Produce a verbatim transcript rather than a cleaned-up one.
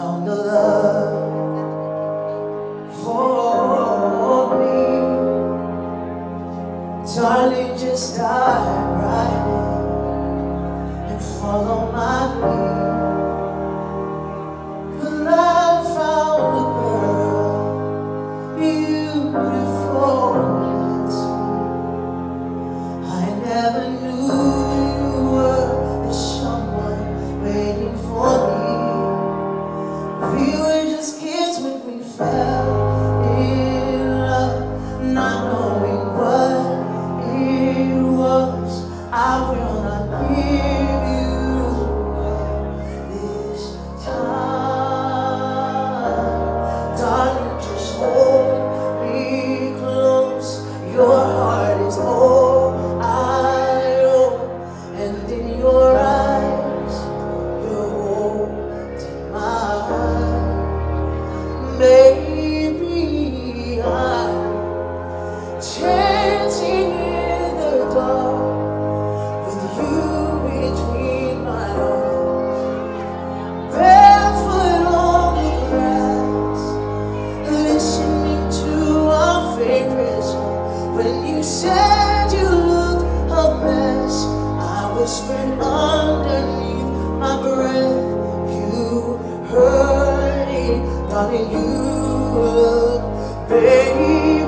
found a love for me. Darling, just dive right in and follow my lead. 'Cause I found a girl, beautiful and sweet. I never knew you were the someone waiting for me. We were just kids when we fell in love, not knowing what it was. I will not give you up this time. Darling, just hold me close. Your heart is all I own, and in your eyes, you're holding mine. Maybe I'm chanting in the dark with you between my arms, barefoot on the grass, listening to our favorite song. When you said you looked a mess, I whispered underneath my breath, you heard it. Darling, you look, baby.